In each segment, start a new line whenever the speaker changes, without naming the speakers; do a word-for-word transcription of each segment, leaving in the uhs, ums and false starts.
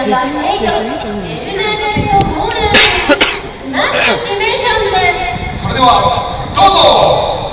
ラフエイトエルナイトホールスマッシュディメンションズです。
それではどうぞ。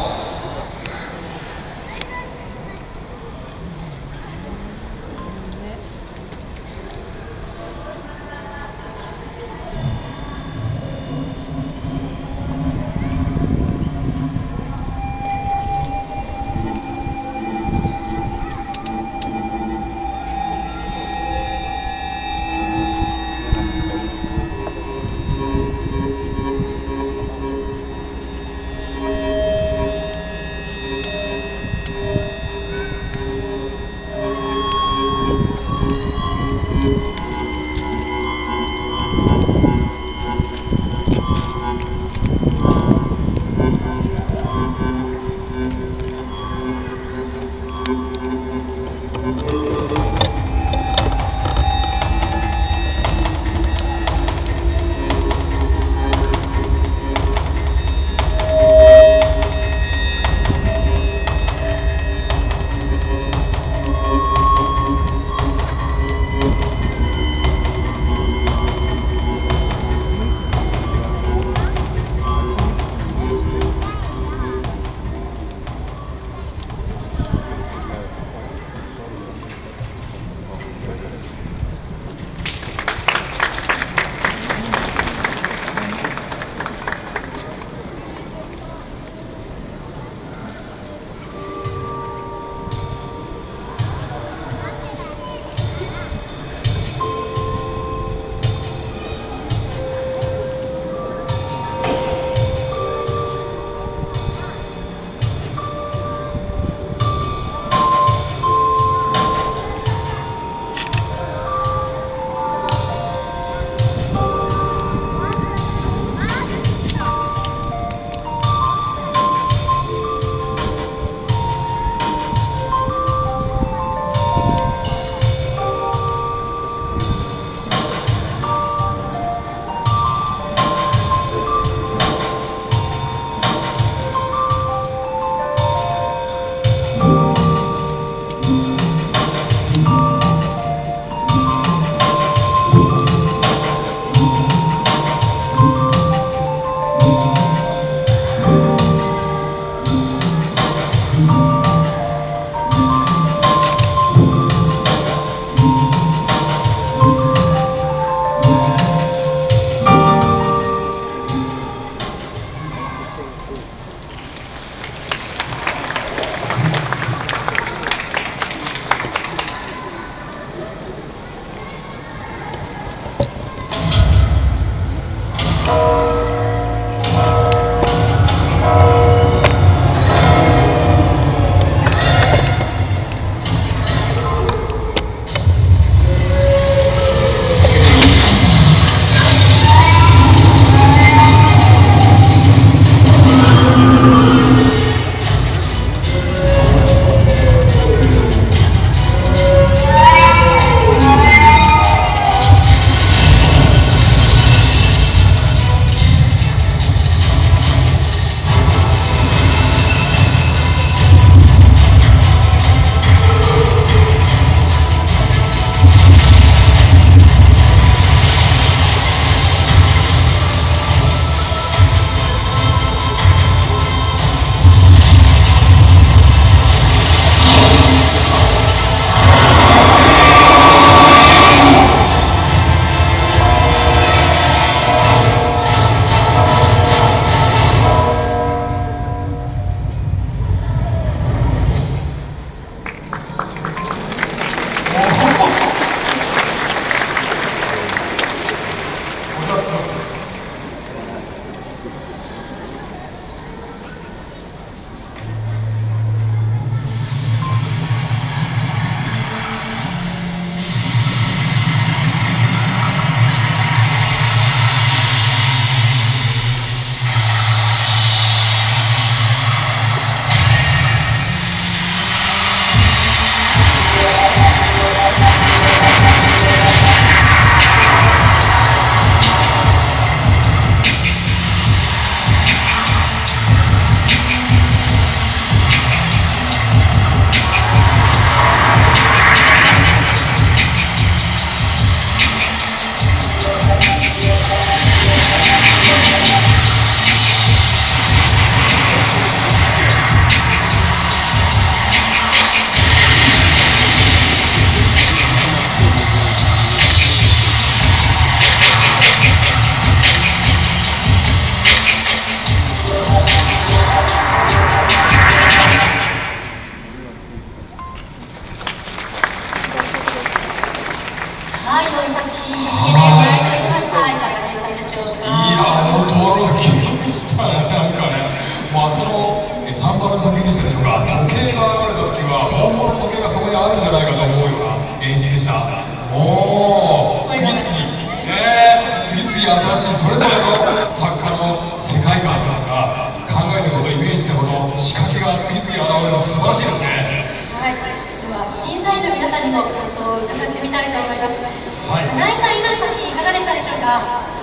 々新しいそれぞれの作家の世界観ですが、考えたこと、イメージしたこと、仕掛けが次々現れるの素晴らしいですね。
はい、では審査員の皆さんにも感想を伺ってみたいと思います。
はい、
花井さん、稲田さんにいかがでしたでしょうか。